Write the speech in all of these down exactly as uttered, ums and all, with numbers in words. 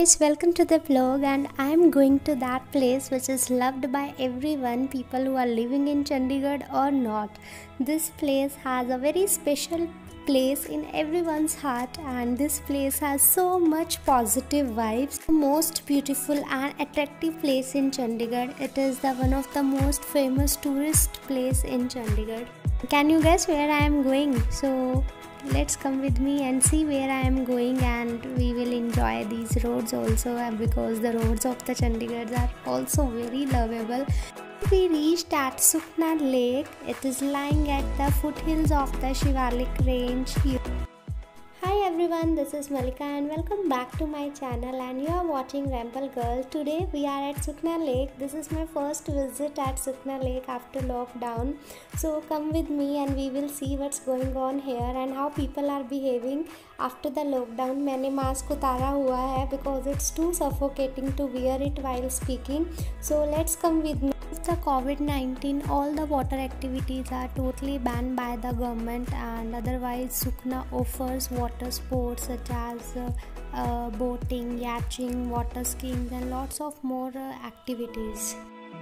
Guys, welcome to the vlog, and I am going to that place which is loved by everyone, people who are living in Chandigarh or not. This place has a very special place in everyone's heart, and this place has so much positive vibes. The most beautiful and attractive place in Chandigarh. It is the one of the most famous tourist place in Chandigarh. Can you guess where I am going? So let's come with me and see where I am going, and we will enjoy these roads also, because the roads of the Chandigarh are also very lovable. We reached at Sukna Lake. It is lying at the foothills of the Shivalik range. Hi everyone, this is Malika and welcome back to my channel, and you are watching Ramble Girl. Today we are at Sukna Lake. This is my first visit at Sukna Lake after lockdown. So come with me and we will see what's going on here and how people are behaving after the lockdown. मैंने mask उतारा हुआ है because it's too suffocating to wear it while speaking. So let's come with me. With the COVID nineteen, all the water activities are totally banned by the government, and otherwise Sukna offers water sports such as uh, uh, boating, yachting, water skiing and lots of more uh, activities.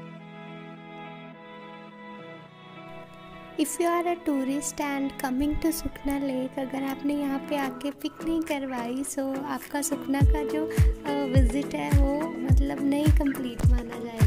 If you are a tourist and coming to Sukna Lake, अगर आपने यहाँ पे आके pick नहीं करवाई, so आपका सुखना का जो विजिट है वो मतलब नहीं कंप्लीट माना जाएगा.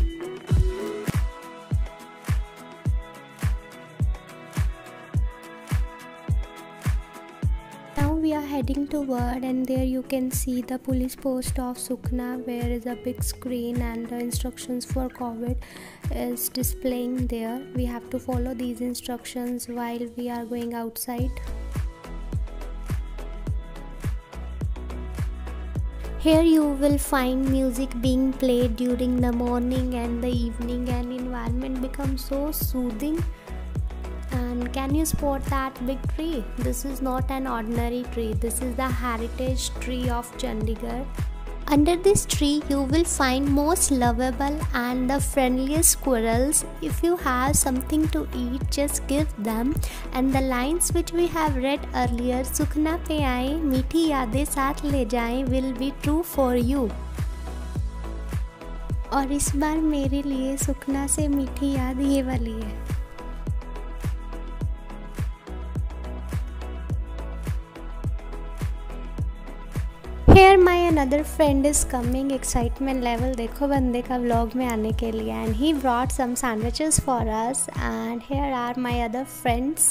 We are heading toward, and there you can see the police post of Sukna, where is a big screen and the instructions for COVID is displaying there. We have to follow these instructions while we are going outside. Here you will find music being played during the morning and the evening, and environment becomes so soothing. And can you spot that big tree? This is not an ordinary tree. This is the heritage tree of Chandigarh. Under this tree you will find most lovable and the friendliest squirrels. If you have something to eat, just give them. And the lines which we have read earlier, Sukna pe aaye, मीठी यादें साथ ले जाएं, will be true for you. और इस बार मेरे लिए सुखना से मीठी याद ये वाली है. Here my another friend is coming. Excitement level देखो बंदे का vlog में आने के लिए, and he brought some sandwiches for us, and here are my other friends.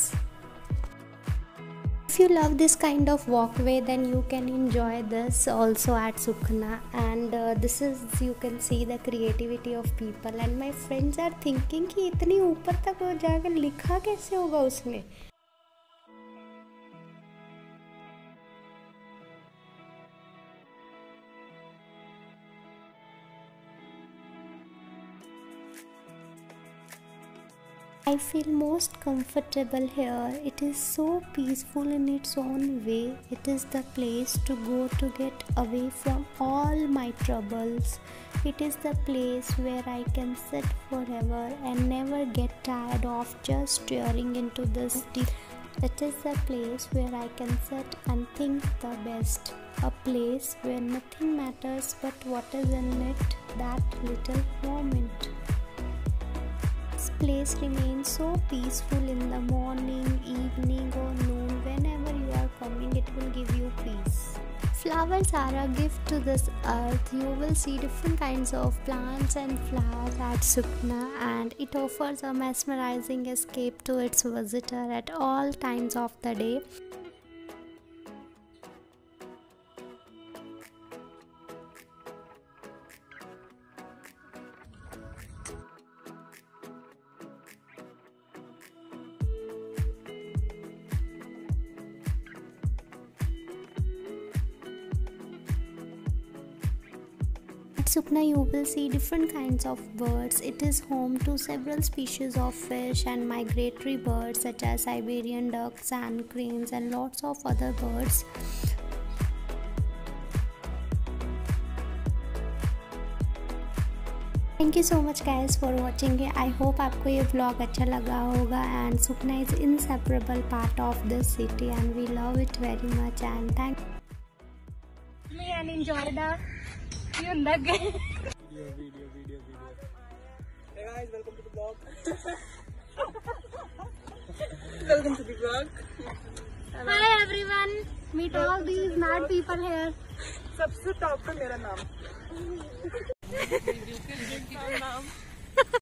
If you love this kind of walkway, then you can enjoy this also at Sukna, and uh, this is, you can see the creativity of people, and my friends are thinking कि इतनी ऊपर तक वो जाकर लिखा कैसे होगा उसमें. I feel most comfortable here. It is so peaceful in its own way. It is the place to go to get away from all my troubles. It is the place where I can sit forever and never get tired of just staring into this deep. It is the place where I can sit and think the best. A place where nothing matters but what is in it, that little moment. This place remains so peaceful in the morning, evening or noon. Whenever you are coming, it will give you peace. Flowers are a gift to this earth. You will see different kinds of plants and flowers at Sukna, and it offers a mesmerizing escape to its visitor at all times of the day. At Sukna you will see different kinds of birds. It is home to several species of fish and migratory birds such as Siberian ducks, sand cranes and lots of other birds. Thank you so much guys for watching it. I hope आपको ये vlog अच्छा लगा होगा, and Sukna is inseparable part of this city and we love it very much, and thank you and enjoy the ਕੀ ਹੁੰਦਾ ਅੱਗੇ video video video video Hey guys, welcome to the vlog. Welcome to the vlog. Hi everyone. Meet all these mad people here. सबसे top पे मेरा नाम